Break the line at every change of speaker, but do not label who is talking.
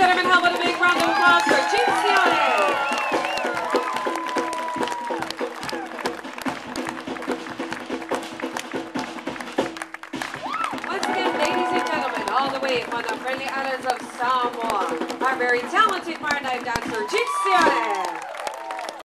gentlemen, how about a big round of applause for Cinzione? Once again, ladies and gentlemen, all the way from the friendly islands of Samoa, our very talented Maritime dancer, Cinzione.